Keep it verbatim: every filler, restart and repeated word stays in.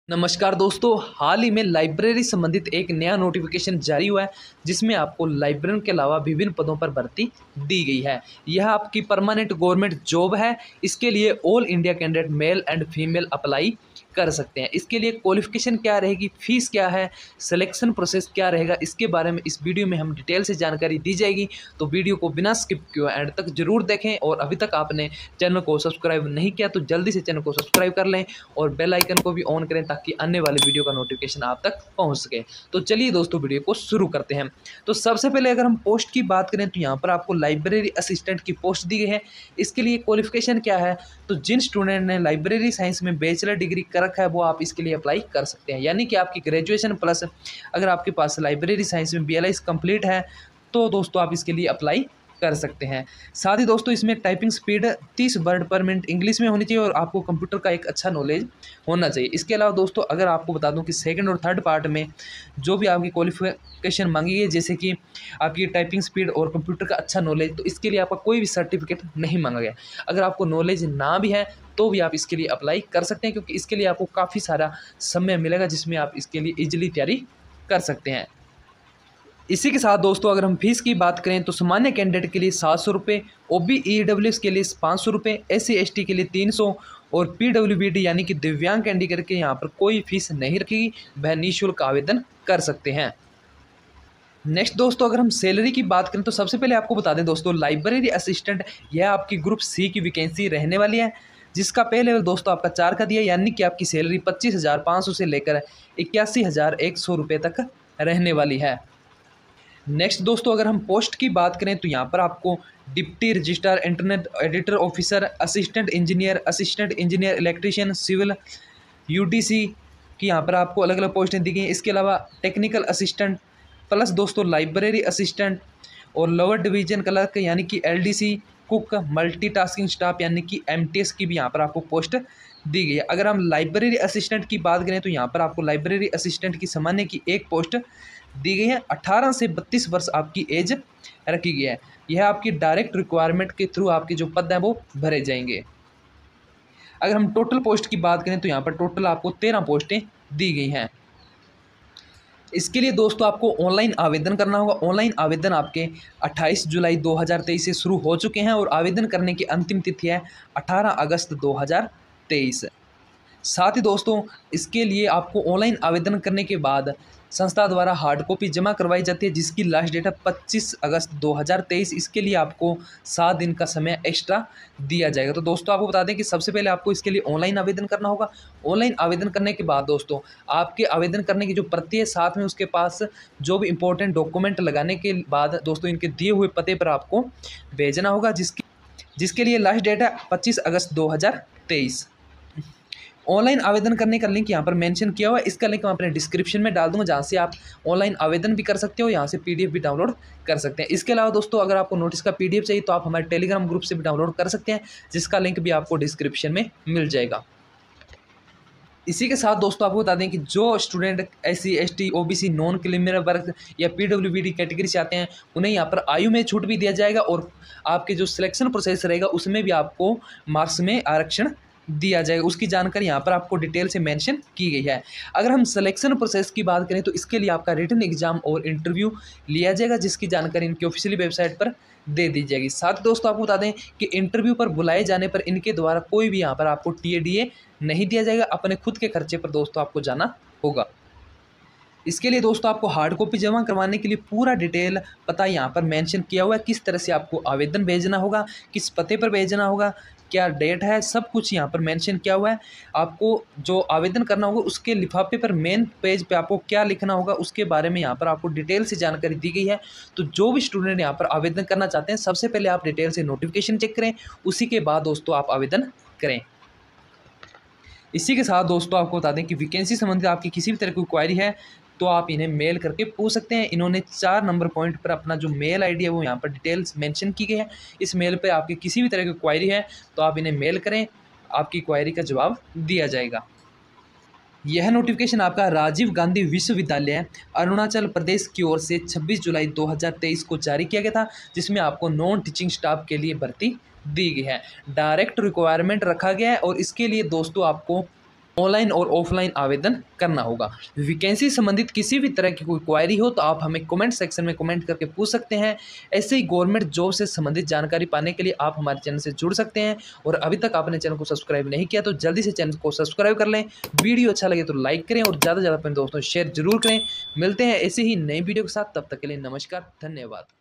नमस्कार दोस्तों, हाल ही में लाइब्रेरी संबंधित एक नया नोटिफिकेशन जारी हुआ है जिसमें आपको लाइब्रेरियन के अलावा विभिन्न पदों पर भर्ती दी गई है। यह आपकी परमानेंट गवर्नमेंट जॉब है। इसके लिए all India candidate male and female apply कर सकते हैं। इसके लिए क्वालिफिकेशन क्या रहेगी, फीस क्या है, सिलेक्शन प्रोसेस क्या रहेगा, इसके बारे में इस वीडियो में हम डिटेल से जानकारी दी जाएगी। तो वीडियो को बिना स्किप किए एंड तक जरूर देखें और अभी तक आपने चैनल को सब्सक्राइब नहीं किया तो जल्दी से चैनल को सब्सक्राइब कर लें और बेल आइकन को भी ऑन करें ताकि आने वाले वीडियो का नोटिफिकेशन आप तक पहुंच सके। तो चलिए दोस्तों, वीडियो को शुरू करते हैं। तो सबसे पहले अगर हम पोस्ट की बात करें तो यहाँ पर आपको लाइब्रेरी असिस्टेंट की पोस्ट दी गई है। इसके लिए क्वालिफिकेशन क्या है, तो जिन स्टूडेंट ने लाइब्रेरी साइंस में बैचलर डिग्री कर रखा है वो आप इसके लिए अप्लाई कर सकते हैं। यानी कि आपकी ग्रेजुएशन प्लस अगर आपके पास लाइब्रेरी साइंस में बी एल आई कंप्लीट है तो दोस्तों आप इसके लिए अप्लाई कर सकते हैं। साथ ही दोस्तों इसमें टाइपिंग स्पीड तीस वर्ड पर मिनट इंग्लिश में होनी चाहिए और आपको कंप्यूटर का एक अच्छा नॉलेज होना चाहिए। इसके अलावा दोस्तों अगर आपको बता दूं कि सेकंड और थर्ड पार्ट में जो भी आपकी क्वालिफिकेशन मांगी है, जैसे कि आपकी टाइपिंग स्पीड और कंप्यूटर का अच्छा नॉलेज, तो इसके लिए आपका कोई भी सर्टिफिकेट नहीं मांगा गया। अगर आपको नॉलेज ना भी है तो भी आप इसके लिए अप्लाई कर सकते हैं, क्योंकि इसके लिए आपको काफ़ी सारा समय मिलेगा जिसमें आप इसके लिए ईजिली तैयारी कर सकते हैं। इसी के साथ दोस्तों अगर हम फीस की बात करें तो सामान्य कैंडिडेट के लिए सात सौ रुपये, O B E W S के लिए पाँच सौ रुपये, एस सी एस टी के लिए तीन सौ और पी डब्ल्यू बी डी यानी कि दिव्यांग कैंडिडेट के यहाँ पर कोई फीस नहीं रखेगी, वह निःशुल्क आवेदन कर सकते हैं। नेक्स्ट दोस्तों अगर हम सैलरी की बात करें तो सबसे पहले आपको बता दें दोस्तों, लाइब्रेरी असिस्टेंट यह आपकी ग्रुप सी की वैकेंसी रहने वाली है, जिसका पे लेवल दोस्तों आपका चार का दिया, यानी कि आपकी सैलरी पच्चीस हज़ार पाँच सौ से लेकर इक्यासी हज़ार एक सौ रुपये तक रहने वाली है। नेक्स्ट दोस्तों अगर हम पोस्ट की बात करें तो यहाँ पर आपको deputy registrar, internet editor officer, assistant engineer, assistant engineer electrician, civil UDC की यहाँ पर आपको अलग अलग पोस्टें दी गई हैं। इसके अलावा टेक्निकल असिस्टेंट प्लस दोस्तों लाइब्रेरी असिस्टेंट और लोअर डिवीजन क्लर्क यानी कि L D C, cook, multitasking staff यानी कि एम टी एस की भी यहाँ पर आपको पोस्ट दी गई है। अगर हम लाइब्रेरी असिस्टेंट की बात करें तो यहाँ पर आपको लाइब्रेरी असिस्टेंट की सामान्य की एक पोस्ट दी गई है। अठारह से बत्तीस वर्ष आपकी एज रखी गई है। यह आपकी डायरेक्ट रिक्वायरमेंट के थ्रू आपके जो पद हैं वो भरे जाएंगे। अगर हम टोटल पोस्ट की बात करें तो यहाँ पर टोटल आपको तेरह पोस्टें दी गई हैं। इसके लिए दोस्तों आपको ऑनलाइन आवेदन करना होगा। ऑनलाइन आवेदन आपके अट्ठाईस जुलाई दो हज़ार तेईस से शुरू हो चुके हैं और आवेदन करने की अंतिम तिथि है अठारह अगस्त दो हज़ार तेईस। साथ ही दोस्तों इसके लिए आपको ऑनलाइन आवेदन करने के बाद संस्था द्वारा हार्ड कॉपी जमा करवाई जाती है, जिसकी लास्ट डेट है पच्चीस अगस्त दो हज़ार तेईस। इसके लिए आपको सात दिन का समय एक्स्ट्रा दिया जाएगा। तो दोस्तों आपको बता दें कि सबसे पहले आपको इसके लिए ऑनलाइन आवेदन करना होगा। ऑनलाइन आवेदन करने के बाद दोस्तों आपके आवेदन करने की जो प्रति है, साथ में उसके पास जो भी इंपॉर्टेंट डॉक्यूमेंट लगाने के बाद दोस्तों इनके दिए हुए पते पर आपको भेजना होगा, जिसकी जिसके लिए लास्ट डेट है पच्चीस अगस्त दो हज़ार तेईस। ऑनलाइन आवेदन करने का लिंक यहाँ पर मेंशन किया हुआ है। इसका लिंक मैं अपने डिस्क्रिप्शन में डाल दूंगा, जहाँ से आप ऑनलाइन आवेदन भी कर सकते हो, यहाँ से पीडीएफ भी डाउनलोड कर सकते हैं। इसके अलावा दोस्तों अगर आपको नोटिस का पीडीएफ चाहिए तो आप हमारे टेलीग्राम ग्रुप से भी डाउनलोड कर सकते हैं, जिसका लिंक भी आपको डिस्क्रिप्शन में मिल जाएगा। इसी के साथ दोस्तों आपको बता दें कि जो student S C S T O B C non criminal वर्ग या P W B D category से आते हैं उन्हें यहाँ पर आयु में छूट भी दिया जाएगा और आपके जो सिलेक्शन प्रोसेस रहेगा उसमें भी आपको मार्क्स में आरक्षण दिया जाएगा। उसकी जानकारी यहाँ पर आपको डिटेल से मेंशन की गई है। अगर हम सिलेक्शन प्रोसेस की बात करें तो इसके लिए आपका रिटन एग्जाम और इंटरव्यू लिया जाएगा, जिसकी जानकारी इनकी ऑफिशियली वेबसाइट पर दे दी जाएगी। साथ ही दोस्तों आपको बता दें कि इंटरव्यू पर बुलाए जाने पर इनके द्वारा कोई भी यहाँ पर आपको टी ए डी ए नहीं दिया जाएगा। अपने खुद के खर्चे पर दोस्तों आपको जाना होगा। इसके लिए दोस्तों आपको हार्ड कॉपी जमा करवाने के लिए पूरा डिटेल पता यहाँ पर मेंशन किया हुआ है, किस तरह से आपको आवेदन भेजना होगा, किस पते पर भेजना होगा, क्या डेट है, सब कुछ यहाँ पर मेंशन किया हुआ है। आपको जो आवेदन करना होगा उसके लिफाफे पर मेन पेज पे आपको क्या लिखना होगा उसके बारे में यहाँ पर आपको डिटेल से जानकारी दी गई है। तो जो भी स्टूडेंट यहाँ पर आवेदन करना चाहते हैं सबसे पहले आप डिटेल से नोटिफिकेशन चेक करें, उसी के बाद दोस्तों आप आवेदन करें। इसी के साथ दोस्तों आपको बता दें कि वैकेंसी संबंधित आपकी किसी भी तरह की क्वायरी है तो आप इन्हें मेल करके पूछ सकते हैं। इन्होंने चार नंबर पॉइंट पर अपना जो मेल आईडी है वो यहाँ पर डिटेल्स मेंशन की गई है। इस मेल पे आपकी किसी भी तरह की क्वायरी है तो आप इन्हें मेल करें, आपकी क्वायरी का जवाब दिया जाएगा। यह नोटिफिकेशन आपका राजीव गांधी विश्वविद्यालय अरुणाचल प्रदेश की ओर से छब्बीस जुलाई दो हज़ार तेईस को जारी किया गया था, जिसमें आपको नॉन टीचिंग स्टाफ के लिए भर्ती दी गई है। डायरेक्ट रिक्वायरमेंट रखा गया है और इसके लिए दोस्तों आपको ऑनलाइन और ऑफलाइन आवेदन करना होगा। वैकेंसी संबंधित किसी भी तरह की कोई क्वायरी हो तो आप हमें कमेंट सेक्शन में कमेंट करके पूछ सकते हैं। ऐसे ही गवर्नमेंट जॉब से संबंधित जानकारी पाने के लिए आप हमारे चैनल से जुड़ सकते हैं। और अभी तक आपने चैनल को सब्सक्राइब नहीं किया तो जल्दी से चैनल को सब्सक्राइब कर लें। वीडियो अच्छा लगे तो लाइक करें और ज़्यादा से ज़्यादा अपने दोस्तों शेयर जरूर करें। मिलते हैं ऐसे ही नई वीडियो के साथ, तब तक के लिए नमस्कार, धन्यवाद।